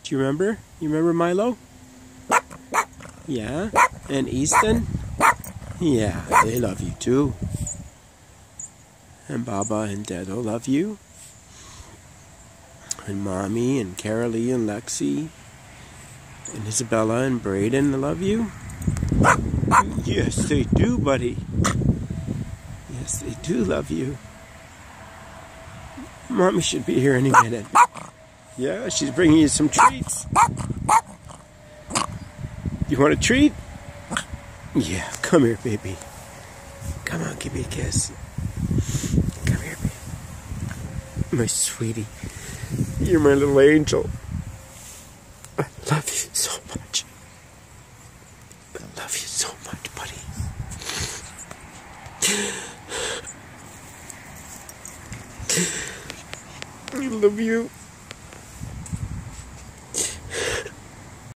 Do you remember? You remember Milo? Yeah? And Easton? Yeah, they love you too. And Baba and Dedo love you. And Mommy and kara-leigh and Lexi and Isabella and Braden love you. Yes, they do, buddy. Yes, they do love you. Mommy should be here any minute. Yeah, she's bringing you some treats. You want a treat? Yeah, come here, baby. Come on, give me a kiss. Come here, baby. My sweetie. You're my little angel. I love you so much. I love you so much, buddy. I love you.